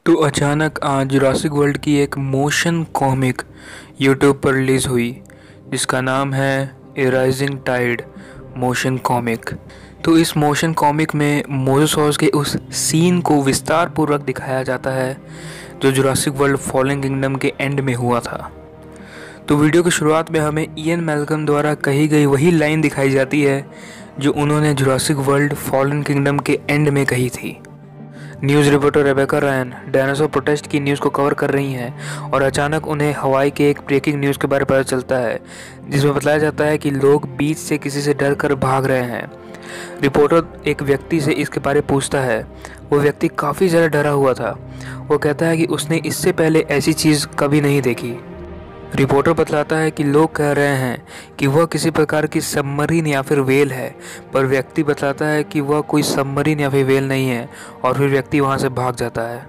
तो अचानक आज जुरासिक वर्ल्ड की एक मोशन कॉमिक यूट्यूब पर रिलीज़ हुई जिसका नाम है a rising tide motion comic. तो इस मोशन कॉमिक में मोसासॉरस के उस सीन को विस्तार पूर्वक दिखाया जाता है जो जुरासिक वर्ल्ड फॉलन किंगडम के एंड में हुआ था। तो वीडियो की शुरुआत में हमें इयन मैल्कम द्वारा कही गई वही लाइन दिखाई जाती है जो उन्होंने जुरासिक वर्ल्ड फॉलन किंगडम के एंड में कही थी। News reporter Rebecca Ryan dinosaur protest की न्यूज़ को कवर कर रही हैं और अचानक उन्हें हवाई के एक ब्रेकिंग न्यूज़ के बारे में पता चलता है जिसमें बताया जाता है कि लोग बीच से किसी से डर कर भाग रहे हैं। रिपोर्टर एक व्यक्ति से इसके बारे में पूछता है। वो व्यक्ति काफ़ी ज़्यादा डरा हुआ था। वो कहता है कि उसने इससे पहले ऐसी चीज़ कभी नहीं देखी। रिपोर्टर बतलाता है कि लोग कह रहे हैं कि वह किसी प्रकार की सबमरीन या फिर वेल है, पर व्यक्ति बतलाता है कि वह कोई सबमरीन या फिर वेल नहीं है और फिर व्यक्ति वहां से भाग जाता है।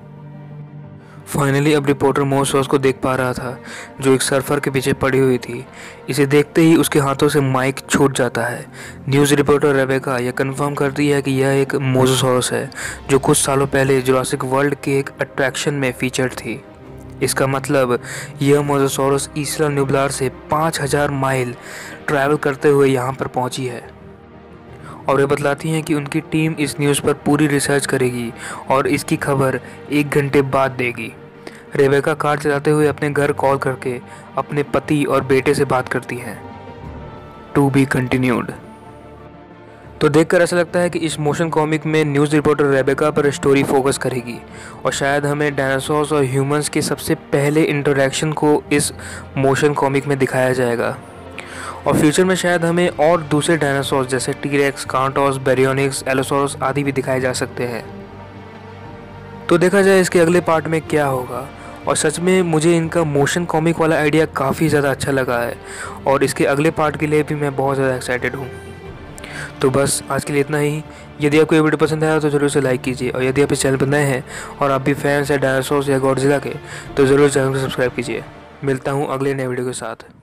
फाइनली अब रिपोर्टर मोसासॉरस को देख पा रहा था जो एक सर्फर के पीछे पड़ी हुई थी। इसे देखते ही उसके हाथों से माइक छूट जाता है। न्यूज़ रिपोर्टर रेबेका यह कंफर्म करती है कि यह एक मोसासॉरस है जो कुछ सालों पहले जुरासिक वर्ल्ड के एक अट्रैक्शन में फीचर्ड थी। इसका मतलब यह मोसासॉरस इसला न्यूब्लार से 5000 माइल ट्रैवल करते हुए यहाँ पर पहुँची है और वे बतलाती हैं कि उनकी टीम इस न्यूज़ पर पूरी रिसर्च करेगी और इसकी खबर 1 घंटे बाद देगी। रेबेका कार चलाते हुए अपने घर कॉल करके अपने पति और बेटे से बात करती हैं। To be continued. तो देखकर ऐसा लगता है कि इस मोशन कॉमिक में न्यूज़ रिपोर्टर रेबेका पर स्टोरी फोकस करेगी और शायद हमें डायनासोर्स और ह्यूमंस के सबसे पहले इंटरेक्शन को इस मोशन कॉमिक में दिखाया जाएगा और फ्यूचर में शायद हमें और दूसरे डायनासोर्स जैसे टी-रेक्स, कार्नोटॉर्स, बैरियोनिक्स, एलोसॉरस आदि भी दिखाए जा सकते हैं। तो देखा जाए इसके अगले पार्ट में क्या होगा। और सच में मुझे इनका मोशन कॉमिक वाला आइडिया काफ़ी ज़्यादा अच्छा लगा है और इसके अगले पार्ट के लिए भी मैं बहुत ज़्यादा एक्साइटेड हूँ। तो बस आज के लिए इतना ही। यदि आपको ये वीडियो पसंद आया तो ज़रूर से लाइक कीजिए और यदि आप इस चैनल पर नए हैं और आप भी फैंस हैं डायनासोर्स या गॉडजिला के तो ज़रूर चैनल को सब्सक्राइब कीजिए। मिलता हूँ अगले नए वीडियो के साथ।